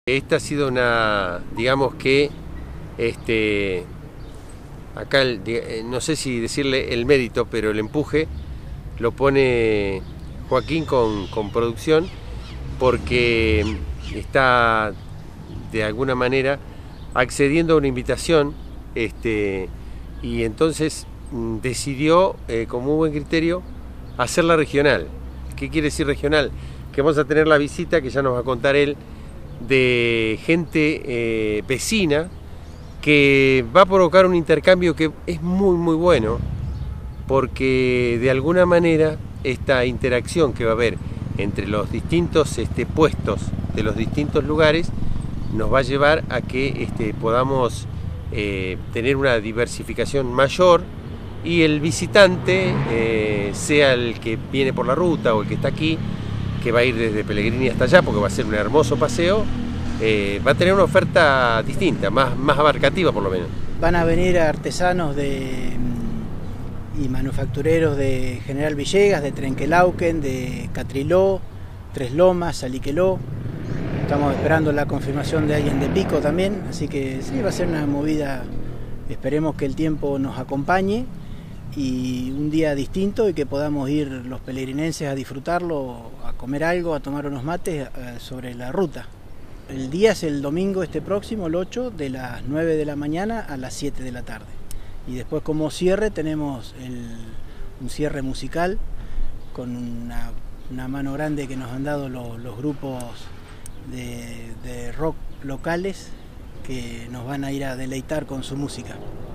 Esta ha sido una, digamos que, acá no sé si decirle el mérito, pero el empuje lo pone Joaquín con producción, porque está de alguna manera accediendo a una invitación, y entonces decidió, con muy buen criterio, hacerla regional. ¿Qué quiere decir regional? Que vamos a tener la visita, que ya nos va a contar él, de gente vecina, que va a provocar un intercambio que es muy bueno, porque de alguna manera esta interacción que va a haber entre los distintos puestos de los distintos lugares nos va a llevar a que podamos tener una diversificación mayor, y el visitante, sea el que viene por la ruta o el que está aquí, que va a ir desde Pellegrini hasta allá, porque va a ser un hermoso paseo, va a tener una oferta distinta, más abarcativa por lo menos. Van a venir artesanos y manufactureros de General Villegas, de Trenquelauquen, de Catriló, Tres Lomas, Saliqueló. Estamos esperando la confirmación de alguien de Pico también, así que sí, va a ser una movida. Esperemos que el tiempo nos acompañe y un día distinto, y que podamos ir los pelegrinenses a disfrutarlo, a comer algo, a tomar unos mates sobre la ruta. El día es el domingo próximo, el 8, de las 9 de la mañana a las 7 de la tarde. Y después, como cierre, tenemos un cierre musical con una mano grande que nos han dado los grupos de rock locales, que nos van a ir a deleitar con su música.